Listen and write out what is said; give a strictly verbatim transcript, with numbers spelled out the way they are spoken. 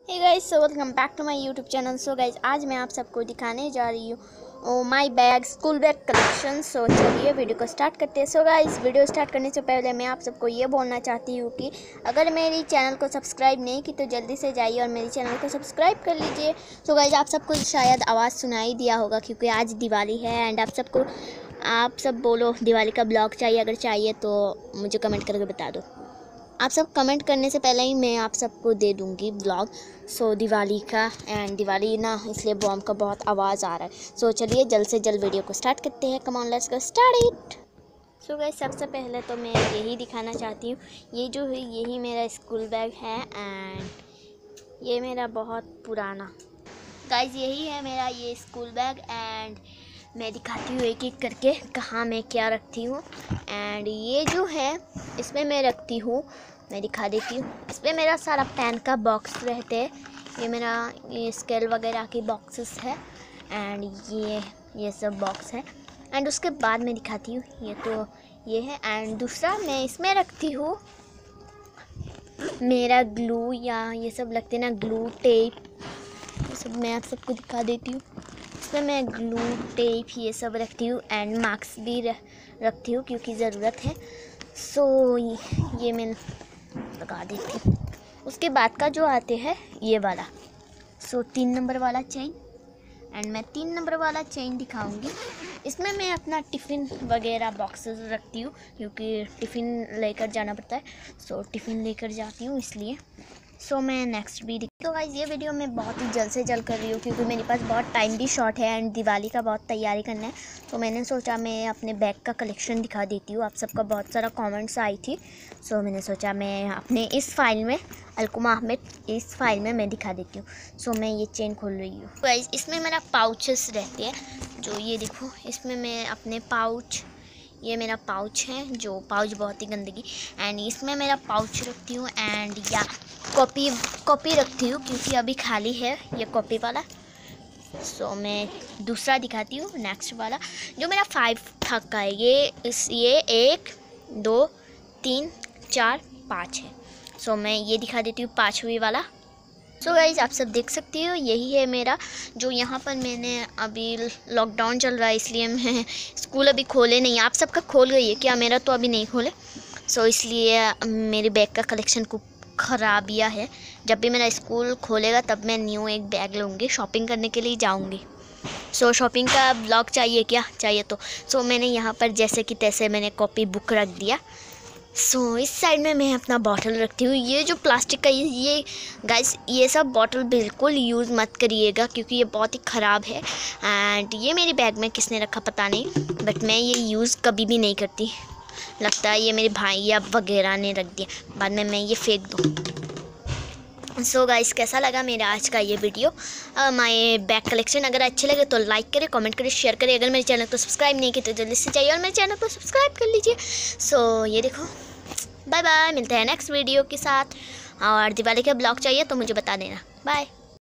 Hey guys, so welcome back to my YouTube channel. So guys, आज मैं आप सबको दिखाने जा रही हूँ my bag school bag collection. So चलिए वीडियो को स्टार्ट करते हैं। सो गाइस, वीडियो स्टार्ट करने से पहले मैं आप सबको ये बोलना चाहती हूँ कि अगर मेरी चैनल को सब्सक्राइब नहीं की तो जल्दी से जाइए और मेरी चैनल को सब्सक्राइब कर लीजिए। सो गाइस, आप सबको शायद आवाज़ सुनाई दिया होगा क्योंकि आज दिवाली है एंड आप सबको आप सब बोलो दिवाली का ब्लॉग चाहिए। अगर चाहिए तो मुझे कमेंट करके बता दो। आप सब कमेंट करने से पहले ही मैं आप सबको दे दूँगी ब्लॉग। सो दिवाली का एंड दिवाली ना इसलिए बॉम्ब का बहुत आवाज़ आ रहा है। सो चलिए जल्द से जल्द वीडियो को स्टार्ट करते हैं। Come on let's go start it. So guys, सबसे पहले तो मैं यही दिखाना चाहती हूँ, ये जो है यही मेरा स्कूल बैग है एंड ये मेरा बहुत पुराना गाइस यही है मेरा ये स्कूल बैग एंड मैं दिखाती हूँ एक एक करके कहाँ मैं क्या रखती हूँ। एंड ये जो है इसमें मैं रखती हूँ, मैं दिखा देती हूँ, इसमें मेरा सारा पेन का बॉक्स रहते हैं। ये मेरा ये स्केल वगैरह की बॉक्सेस है एंड ये ये सब बॉक्स है। एंड उसके बाद मैं दिखाती हूँ, ये तो ये है। एंड दूसरा मैं इसमें रखती हूँ मेरा ग्लू या ये सब लगते हैं ना ग्लू टेप, ये सब मैं आप सबको दिखा देती हूँ। इसमें मैं ग्लू टेप ये सब रखती हूँ एंड मार्क्स भी रखती हूँ क्योंकि ज़रूरत है। सो ये मैं लगा देती हूँ। उसके बाद का जो आते हैं ये वाला, सो तीन नंबर वाला चेन एंड मैं तीन नंबर वाला चेन दिखाऊंगी। इसमें मैं अपना टिफ़िन वगैरह बॉक्सेस रखती हूँ क्योंकि टिफ़िन लेकर जाना पड़ता है। सो टिफ़िन लेकर जाती हूँ इसलिए। सो so, मैं नेक्स्ट भी दिख तो गाइस ये वीडियो मैं बहुत ही जल्द से जल्द कर रही हूँ क्योंकि मेरे पास बहुत टाइम भी शॉर्ट है एंड दिवाली का बहुत तैयारी करना है। तो मैंने सोचा मैं अपने बैग का कलेक्शन दिखा देती हूँ। आप सबका बहुत सारा कमेंट्स आई थी। सो so, मैंने सोचा मैं अपने इस फाइल में अलकुमा अहमद इस फाइल में मैं दिखा देती हूँ। सो so, मैं ये चेन खोल रही हूँ गाइस। इसमें मेरा पाउचेस रहते हैं, जो ये देखो इसमें मैं अपने पाउच, ये मेरा पाउच है जो पाउच बहुत ही गंदगी एंड इसमें मेरा पाउच रखती हूँ एंड या कॉपी कॉपी रखती हूँ क्योंकि अभी खाली है ये कॉपी वाला। सो so, मैं दूसरा दिखाती हूँ नेक्स्ट वाला जो मेरा फाइव थक का है। ये इस ये एक दो तीन चार पाँच है। सो so, मैं ये दिखा देती हूँ पाँचवीं वाला। सो गाइज आप सब देख सकती हो यही है मेरा, जो यहाँ पर मैंने अभी लॉकडाउन चल रहा है इसलिए मैं स्कूल अभी खोले नहीं। आप सबका खोल गई है क्या? मेरा तो अभी नहीं खोले। सो इसलिए मेरे बैग का कलेक्शन खूब खराबिया है। जब भी मेरा स्कूल खोलेगा तब मैं न्यू एक बैग लूँगी, शॉपिंग करने के लिए जाऊँगी। सो शॉपिंग का ब्लॉग चाहिए क्या? चाहिए तो सो मैंने यहाँ पर जैसे कि तैसे मैंने कॉपी बुक रख दिया। सो so, इस साइड में मैं अपना बॉटल रखती हूँ। ये जो प्लास्टिक का ये ये गाइस ये सब बॉटल बिल्कुल यूज़ मत करिएगा क्योंकि ये बहुत ही ख़राब है एंड ये मेरी बैग में किसने रखा पता नहीं, बट मैं ये यूज़ कभी भी नहीं करती। लगता है ये मेरे भाई या वगैरह ने रख दिया, बाद में मैं ये फेंक दूँ। सो so गाइस, कैसा लगा मेरा आज का ये वीडियो माय बैग कलेक्शन? अगर अच्छे लगे तो लाइक करें, कमेंट करें, शेयर करें। अगर मेरे चैनल को सब्सक्राइब नहीं किया तो जल्दी से जाइए और मेरे चैनल को सब्सक्राइब कर लीजिए। सो so, ये देखो, बाय बाय, मिलते हैं नेक्स्ट वीडियो के साथ। और दिवाली का ब्लॉग चाहिए तो मुझे बता देना। बाय।